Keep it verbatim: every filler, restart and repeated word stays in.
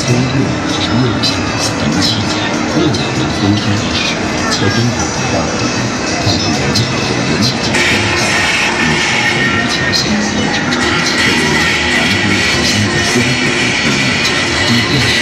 松木还是木材等器件，木匠们分开的是切钉子的道理，但是人家的人器件分开，因此从目前现在为止传奇的南宫十三的光辉与木匠，即便是